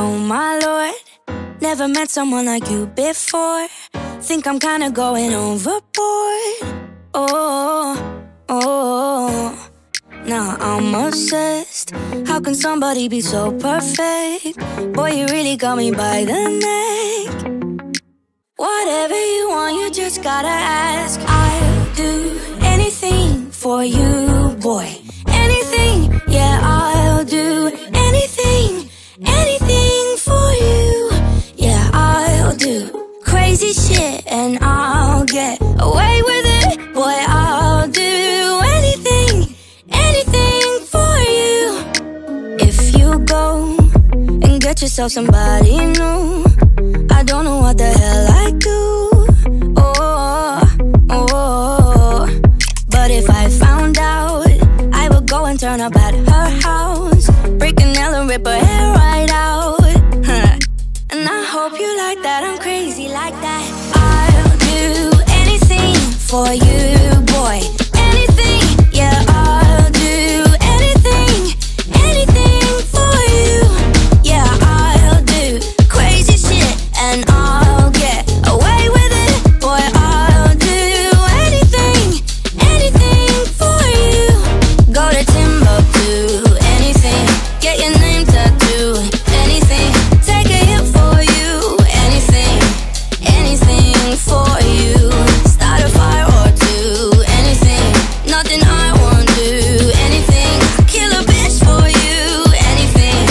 Oh my lord, never met someone like you before. Think I'm kinda going overboard. Oh, oh, nah, I'm obsessed. How can somebody be so perfect? Boy, you really got me by the neck. Whatever you want, you just gotta ask. I'll do anything for you, boy. Anything, yeah, I'll do anything, anything for you. Yeah, I'll do crazy shit and I'll get away with it. Boy, I'll do anything, anything for you. If you go and get yourself somebody new, I don't know what the hell I do. Oh, oh. But if I found out, I would go and turn up at her house, break a nail and rip her hair right out. And I hope you like that, I'm crazy like that. I'll do anything for you, boy. Anything, yeah, I'll do anything, anything for you. Yeah, I'll do crazy shit and I'll get away with it. Boy, I'll do anything, anything for you. Go to Timbuktu, anything, get your name tattooed, anything, take a hit for you, anything, anything for you. Start a fire or two, anything, nothing I won't do, anything, kill a bitch for you, anything,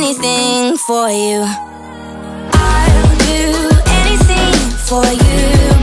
anything for you. I'll do anything for you.